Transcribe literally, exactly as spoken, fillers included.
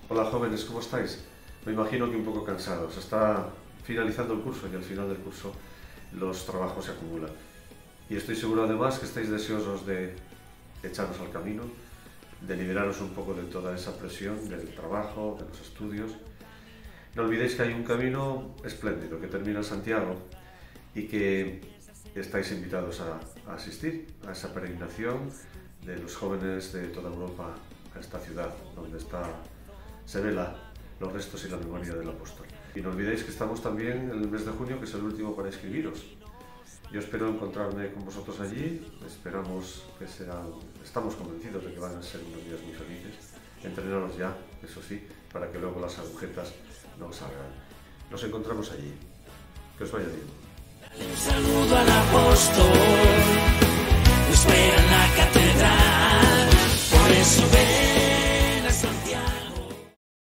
Hola jóvenes, ¿cómo estáis? Me imagino que un poco cansados. Está finalizando el curso y al final del curso los trabajos se acumulan. Y estoy seguro además que estáis deseosos de echaros al camino, de liberaros un poco de toda esa presión del trabajo, de los estudios. No olvidéis que hay un camino espléndido que termina en Santiago y que estáis invitados a, a asistir a esa peregrinación de los jóvenes de toda Europa a esta ciudad donde está, se vela los restos y la memoria del apóstol. Y no olvidéis que estamos también en el mes de junio, que es el último para inscribiros. Yo espero encontrarme con vosotros allí, esperamos que serán, estamos convencidos de que van a ser unos días muy felices. Entrenaros ya, eso sí, para que luego las agujetas no salgan. Nos encontramos allí. Que os vaya bien. Un saludo al apóstol, lo espera en la catedral, por eso